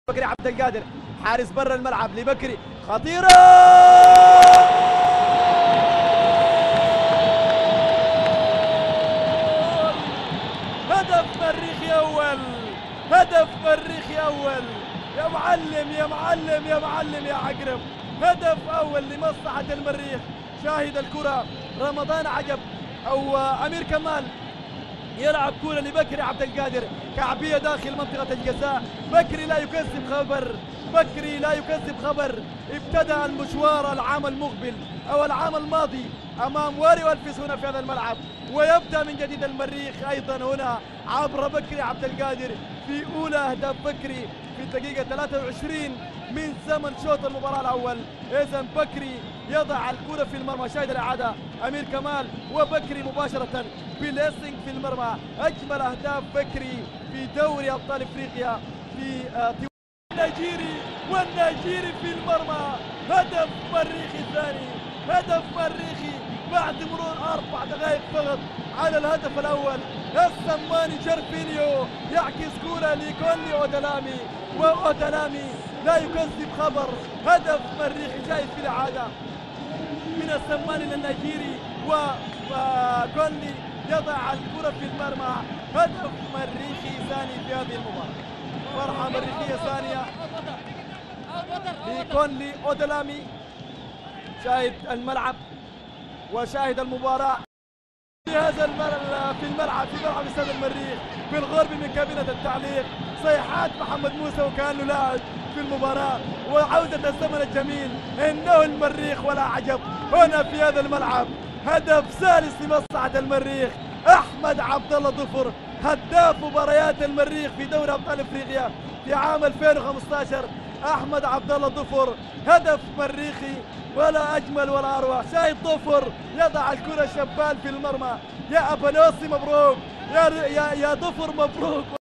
بكري عبد القادر، حارس برا الملعب لبكري، خطيرة هدف مريخي أول، هدف مريخي أول، يا معلم يا معلم يا معلم يا عقرب، هدف أول لمصلحة المريخ. شاهد الكرة رمضان عجب أو أمير كمال يلعب كرة لبكري عبد القادر، كعبية داخل منطقة الجزاء. بكري لا يكذب خبر، بكري لا يكذب خبر، ابتدأ المشوار العام المقبل أو العام الماضي أمام واري والفيس هنا في هذا الملعب، ويبدأ من جديد المريخ أيضا هنا عبر بكري عبد القادر في أولى أهداف بكري في الدقيقة 23 من زمن شوط المباراة الأول. إذن بكري يضع الكرة في المرمى. شاهد الإعادة أمير كمال وبكري مباشرة بليسنج في المرمى. أجمل أهداف بكري في دوري أبطال إفريقيا في النيجيري، والنيجيري في المرمى. هدف مريخي ثاني، هدف مريخي بعد مرور 4 دقائق فقط على الهدف الأول. السماني جرفينيو يعكس كرة لكونلي أودلامي، وأودلامي لا يكذب خبر. هدف مريخي جاي في الإعادة من السماني للنيجيري، وكونلي يضع الكرة في المرمى. هدف مريخي ثاني في هذه المباراة، فرحة مريخية ثانية لكونلي أودلامي. شاهد الملعب وشاهد المباراة في هذا في الملعب استاد المريخ بالغرب من كابينة التعليق. صيحات محمد موسى وكأنه لاعب في المباراة، وعودة الزمن الجميل. إنه المريخ ولا عجب هنا في هذا الملعب. هدف ثالث لمصلحة المريخ. أحمد عبد الله ظفر هداف مباريات المريخ في دوري أبطال إفريقيا في عام 2015. أحمد عبد الله ظفر هدف مريخي ولا أجمل ولا أروع. شاهد ظفر يضع الكرة شبال في المرمى. يا أبنوسي مبروك، يا ظفر مبروك.